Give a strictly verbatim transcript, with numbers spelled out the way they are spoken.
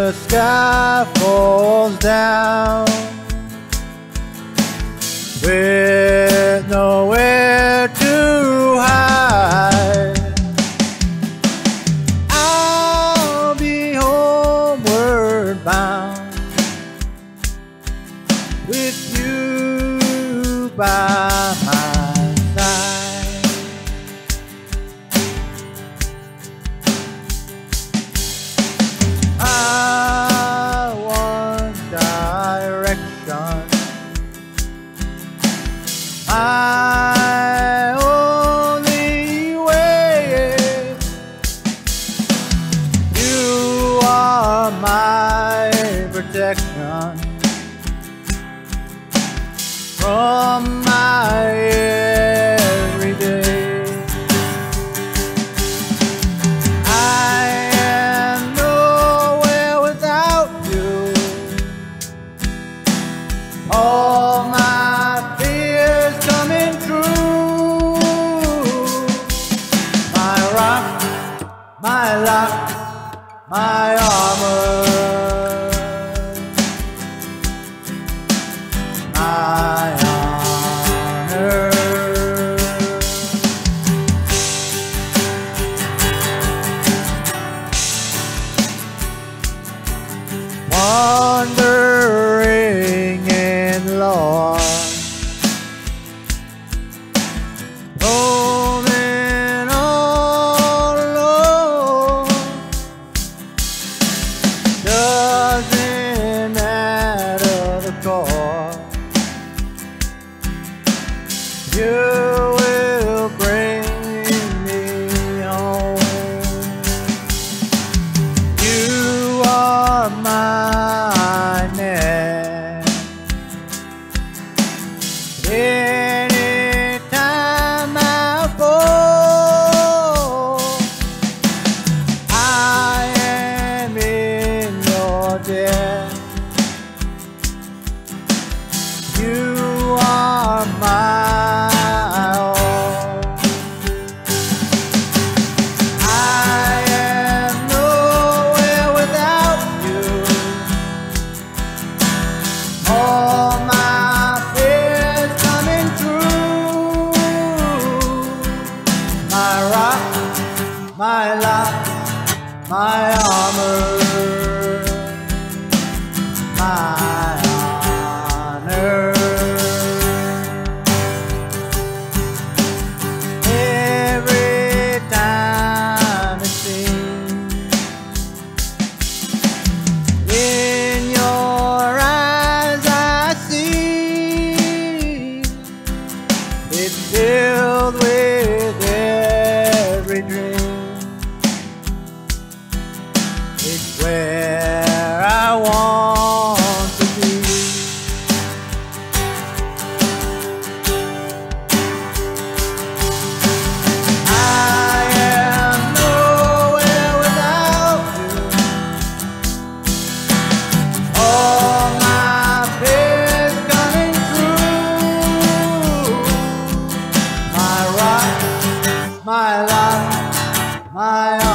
the sky falls down with nowhere to hide, I'll be homeward bound with you by my side. I want direction, my only way. You are my protection from my everyday. I am nowhere without you. All my fears coming true. My rock, my lock, my armor, my honor. Wandering in lost, roaming all alone. Doesn't matter the cost, you will bring me home. You are my net. Anytime I fall, I am in your debt. You are my all. I am nowhere without you. All my fears coming true. My rock, my lock, my armor, my honor. Every time it seems in your eyes I see, it's filled with every dream. It's where I want to be. I am nowhere without you. All my fears coming true. My rock, my lock, my